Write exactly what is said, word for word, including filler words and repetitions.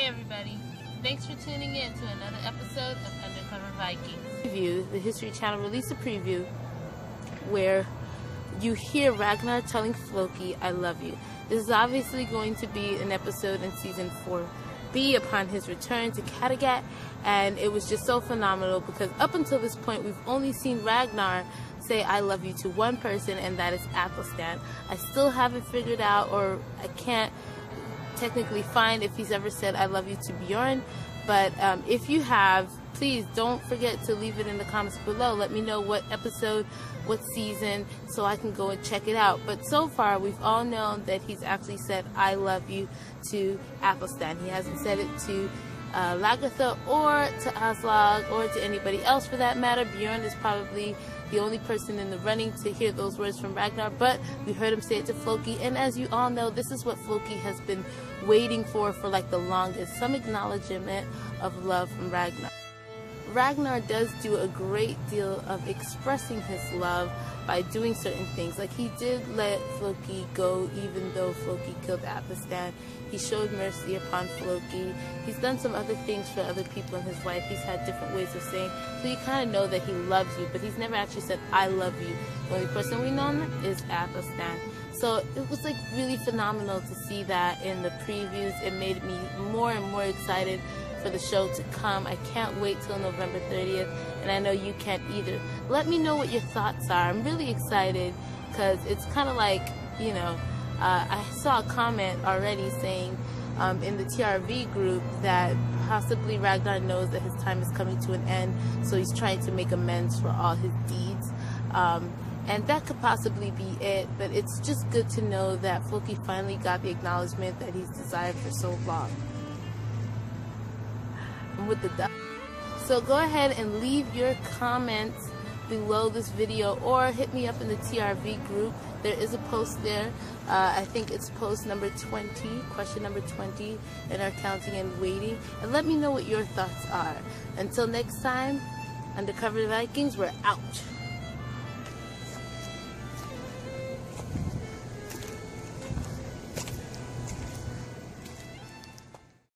Hey everybody, thanks for tuning in to another episode of Undercover Vikings. Preview, the History Channel released a preview where you hear Ragnar telling Floki, I love you. This is obviously going to be an episode in season four B upon his return to Kattegat, and it was just so phenomenal because up until this point we've only seen Ragnar say I love you to one person, and that is Athelstan. I still haven't figured out, or I can't technically find if he's ever said I love you to Bjorn, but um, if you have, please don't forget to leave it in the comments below. Let me know what episode, what season, so I can go and check it out. But so far we've all known that he's actually said I love you to Athelstan. He hasn't said it to uh, Lagertha or to Aslog or to anybody else for that matter. Bjorn is probably the only person in the running to hear those words from Ragnar, but we heard him say it to Floki, and as you all know, this is what Floki has been waiting for for like the longest, some acknowledgement of love from Ragnar. Ragnar does do a great deal of expressing his love by doing certain things. Like he did let Floki go even though Floki killed Athelstan. He showed mercy upon Floki. He's done some other things for other people in his life. He's had different ways of saying, so you kind of know that he loves you, but he's never actually said, I love you. The only person we know is Athelstan. So it was like really phenomenal to see that in the previews. It made me more and more excited for the show to come. I can't wait till November thirtieth, and I know you can't either. Let me know what your thoughts are. I'm really excited because it's kind of like, you know, uh, I saw a comment already saying um, in the T R V group that possibly Ragnar knows that his time is coming to an end, so he's trying to make amends for all his deeds. Um, and that could possibly be it, but it's just good to know that Floki finally got the acknowledgement that he's desired for so long. With the duck. So go ahead and leave your comments below this video or hit me up in the T R V group. There is a post there. Uh, I think it's post number twenty, question number twenty in our counting and waiting. And let me know what your thoughts are. Until next time, Undercover Vikings, we're out.